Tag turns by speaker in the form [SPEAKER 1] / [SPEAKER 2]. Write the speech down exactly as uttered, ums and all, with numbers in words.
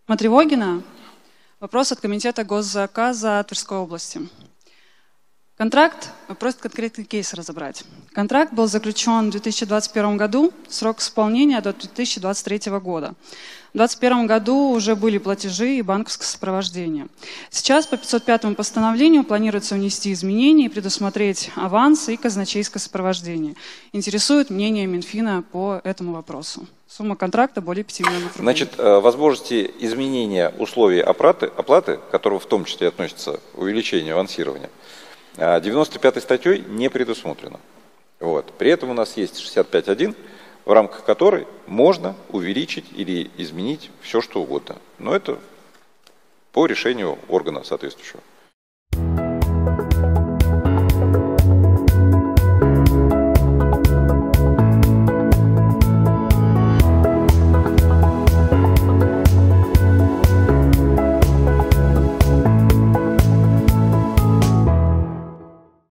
[SPEAKER 1] Матревогина. Вопрос от Комитета госзаказа Тверской области. Контракт, просто конкретный кейс разобрать. Контракт был заключен в две тысячи двадцать первом году, срок исполнения до две тысячи двадцать третьего года. В две тысячи двадцать первом году уже были платежи и банковское сопровождение. Сейчас по пятьсот пятому постановлению планируется внести изменения и предусмотреть аванс и казначейское сопровождение. Интересует мнение Минфина по этому вопросу. Сумма контракта более пяти миллионов рублей.
[SPEAKER 2] Значит, возможности изменения условий оплаты, оплаты, к которым в том числе относится увеличение авансирования, девяносто пятой статьей не предусмотрено. Вот. При этом у нас есть шестьдесят пять точка один, в рамках которой можно увеличить или изменить все, что угодно. Но это по решению органа соответствующего.